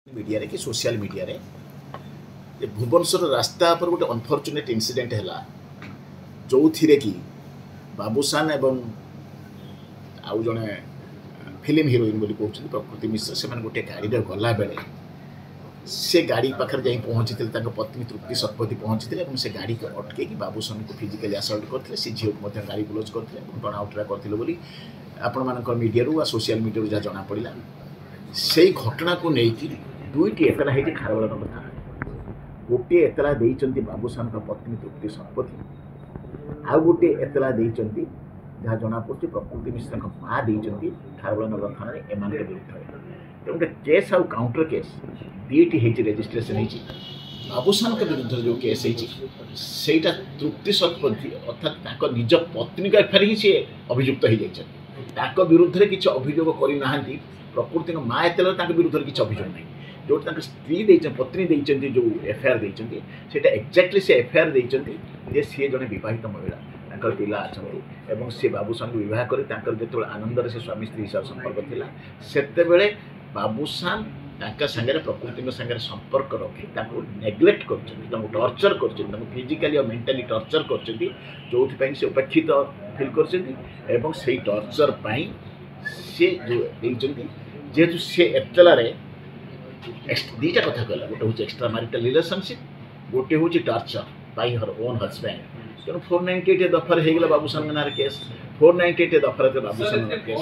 Media रे कि social media रे भुवनेश्वर रास्ता पर गोटे अनफॉर्चुनेट इंसिडेंट है जो थी कि बाबूशान एवं आउ जड़े फिल्म हिरोइन बोली कहते प्रकृति मिश्र से गोटे गाड़ी गला बेले से गाड़ी पाखे जा पहुँची पत्नी तृप्ति शतपथी पहुँची से गाड़ी को अटके बाबूशान को फिजिकली असल्ट करते सी झील को गाड़ी गुलज करते टर्नआउट करते आपण मान मीडिया सोशल मीडिया जहाँ जना पड़ा से घटना को लेकिन दुईटी एतला है खारबल कथा गोटे एतला देइचंती बाबूशान का पत्नी तृप्ति शतपथी आउ गोटे एतला देइचंती जहाँ जना पड़े प्रकृति मिश्र माँ देइचंती खारबल नगर थाना एम विरुद्ध तेणुटे केस आउ काउंटर केस दुईटी है रेजिस्ट्रेशन होती बाबूशान के विरुद्ध जो केस होता तृप्ति शतपथी अर्थात निज पत्नी का एफआईआर ही सी अभियुक्त हो विरुद्ध किसी अभियोग करना प्रकृति माँ एतला विरुद्ध किसी अभियोग नहीं जो स्त्री पत्नी देती जो एफआईआर देती से एक्जाक्टली से एफआईआर देती सी जड़े बहित महिला पिला अच्छा सी बाबूशान को बह कर जो आनंद से स्वामी स्त्री हिसाब संपर्क थिला सेतेबेले बाबूशान सांगे प्रकृति सांगे संपर्क रखी नेग्लेक्ट कर टर्चर कर फिजिकली और मेंटली टर्चर कर जो से उपेक्षित फिल कर से टर्चर सी जो जेहेतु सी एतलार दीटा कथा कहला गोटे हूँ एक्सट्रा मैरिटल रिलेशनशिप गोटे हूँ torture by her own husband तेणु 498 दफार होगा बाबूशान नार केस 498 दफार बाबूशान केस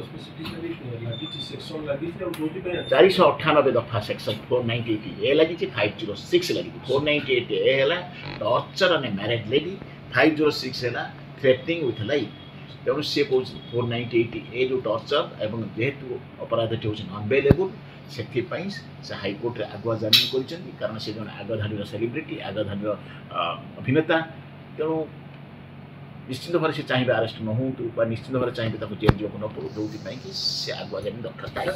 498 दफा सेक्शन 498 ए लगी 506 लगी 498 ए है टर्चर एंड मैरिड लेडी 506 है थ्रेटनिंग विथ लाइफ तेणु सी कौन 498 ए जो टर्चर एवं जेहेतु अपराधी हूँ नॉन बेलेबल से हाईकोर्ट रे आगुआ जमीन कारण से जन आगधाड़ी सेलिब्रिटी आगधाड़ी अभिनेता तेणु निश्चित भाव से चाहिए आरेस्ट न हो निश्चित भाव चाहिए जेल जीवन न पड़ू जो से आगुआ जमीन दरकार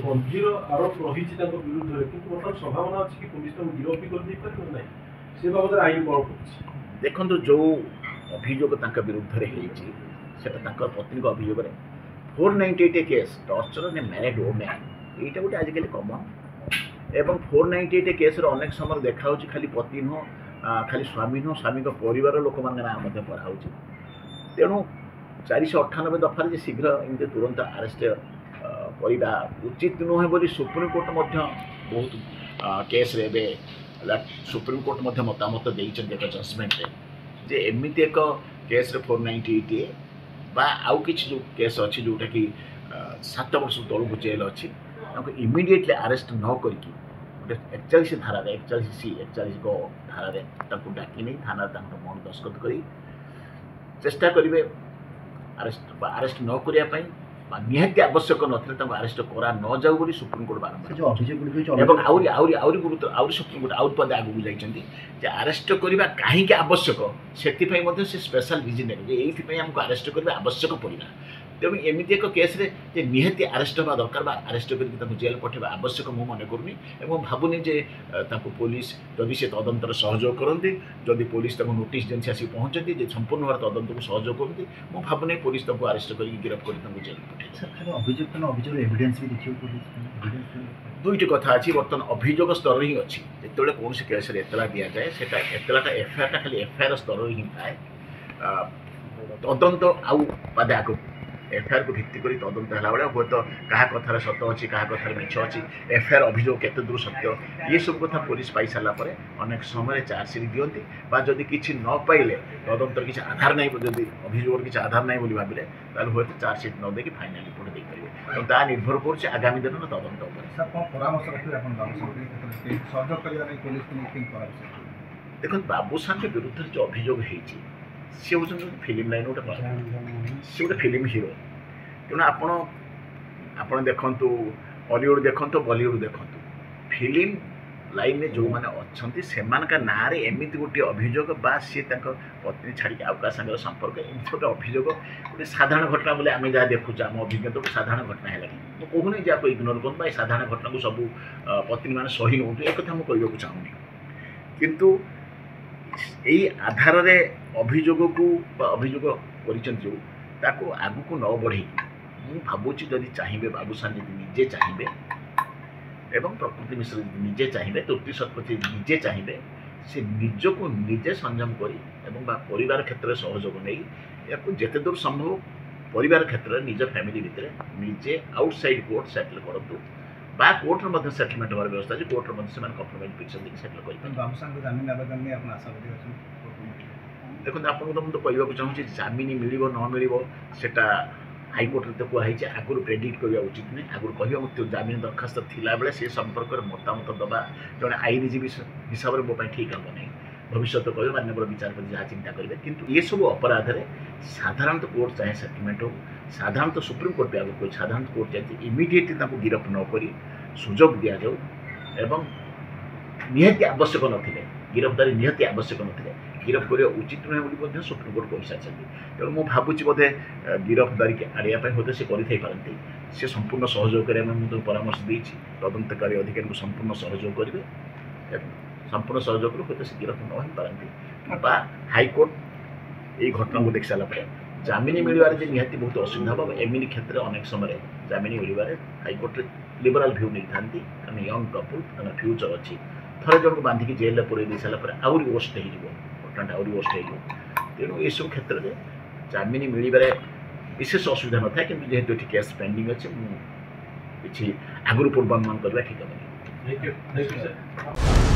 देखो जो अभियोग विरुद्ध से पत्नी अभियोग 498 केस टर्चर ने मैरिड वोमेन यहाँ गोटे आजिकल कमन एवं 498 केस अनेक समय देखा खाली पति नुह खाली स्वामी नुह स्वामी परिवार लोक नाँ पढ़ा तेणु 498 दफार शीघ्र इमती तुरंत आरेस्ट करवा उचित नुहे बोली सुप्रीमकोर्ट बहुत केस सुप्रीमकोर्ट मतामत देते एक जजमेंट जे एमती एक केस 498 बा आउ किसी जो केस अच्छी जोटा कि 7 वर्ष तलू जेल अच्छी इमिडिएटली अरेस्ट न करके गोटे 41 धारा 41 सी 41 गो धारा डाकी नहीं थाना मन दस्खत कर चेष्टा करेंगे अरेस्ट न करने निहाती आवश्यक ना अरेस्ट करा न जाऊ बोली सुप्रीमकोर्ट बारंबार आउरी सुप्रीमकोर्ट आउट पदे आगू जाइए अरेस्ट करवा कहीं आवश्यक से स्पेशल रिजन ये आमको अरेस्ट करवा आवश्यक पड़ा तेणु एमती एक केस निहाती अरेस्ट हवा दरकार अरेस्ट करके जेल पठेबा आवश्यक मु मन करूनी एवं भावुनी जे पुलिस जदि से तदंतर सहयोग करती जदि पुलिस नोटिस जेन आसिक पहुँचती संपूर्ण भाव तदंत को सहयोग करती मु भावुनी पुलिस अरेस्ट कर गिरफ्त कर जेल दुईटी कथा अच्छी बर्तमान अभियोग स्तर ही अच्छी जो कौन केस एतला दि जाए से एतलाटा एफआईआर खाली एफआईआर स्तर ही थाए तदंत आउ पादे आग एफआईआर को भित्ति कर तदंत है हे तो क्या कथार सत अच्छी क्या कथार मिछ अच्छी एफआईआर अभियोग केते दूर सत्य ये सब कथा पुलिस पाई सारा पर अनेक समय चार्जसीट दिखती जदि किसी न पाइले तदंतर किसी आधार नहीं जब अभियोग किसी आधार नहीं बोली भाविले हे तो चार्जसीट न देकी फाइनाल रिपोर्ट दे पारे तो ता निर्भर कर आगामी दिन तदंत देखो बाबूशान के विरुद्ध जो अभियोग होती सी हूँ फिल्म लाइन गोटे सी गोटे फिल्म हिरो तेणु आपण देखु हॉलीवुड देखु बॉलीवुड देखु फिल्म लाइन में जो मैंने अच्छा से ना एमती गोटे अभियोग बा सी पत्नी छाड़ी आउ क्या सागर संपर्क एमती गोटे अभियोग गोटे साधारण घटना बोले आम जहाँ देखुचे आम अभिज्ञता गोटे साधारण घटना है मुझे कहूनी जहाँ इग्नोर करूँ साधारण घटना को सब पत्नी मैंने सही नौ एक कथा मुझे चाहूनी किंतु यही आधार रे अभियोग को अभियोग कर आगू को न बढ़े मुझे भावुँ जदि चाहिए बाबूशान जब निजे चाहिए एवं प्रकृति मिश्र निजे चाहिए त्रुटि शतपथी निजे चाहिए से निजक निजे संयम कर परिवार क्षेत्र में सहयोग नहीं या जिते दूर संभव परिवार क्षेत्र निज फैमिली भितर निजे आउटसाइड कोर्ट सेटल करूँ बा कोर्टर सेटलमेंट होवार व्यवस्था है कोर्टर से कम्प्रोमाइज पिटिशन देकर सेटल कर देखो आपको तो कहवाक चाहूँगी जमीन मिल न मिल सेटा हाईकोर्ट तो कहुई आगुरी प्रेडिक्ट करवा उचित नहीं आगुरी कह जमीन दरखास्त थिला बेले से संपर्क में मतामत दबा जड़े आईनजीवी हिसाब से मोपाई ठीक हम नहीं भविष्य तो कह माननीय विचारपति जहाँ चिंता करेंगे किंतु ये सब अपराध में साधारणतः कोर्ट चाहे सेटलमेंट हो साधारणतः सुप्रीम कोर्ट भी आगे साधारणतः कोर्ट जाए इमिडिएटली गिरफ नक सुजोग दि जाऊ एवं निहाती आवश्यक नथिले गिरफ्तारी निहाती आवश्यक नथिले गिरफ करवा उचित नुहे बोली सुप्रीम कोर्ट कही सारी तेणु मुझे भावुँ बोधे गिरफ्तारी के आड़ाई होते से करते सी संपूर्ण सहयोग करें परामर्श देती तदंतकारी अधिकारी संपूर्ण सहयोग करेंगे संपूर्ण सहयोग होते से गिरफ न हो पारती हाईकोर्ट ये घटना को देख सारापर जमीन मिलवार निहाती बहुत असुविधा हम एमनी क्षेत्र अनेक समय जमीन मिलवार हाईकोर्ट लिबराल भ्यू नहीं था कारण यंग कपल फ्यूचर अच्छी थरे जन को बांधिकी जेल पूरे दे सारापर आहरी वर्स्ट घटना आहरी वर्स्ट हो तेणु ये सब क्षेत्र में जमीन मिलबार विशेष असुविधा न था कि जेहेतु ये केस पेंडिंग अच्छे किसी आगुरी पूर्वानुमान करवा ठीक है।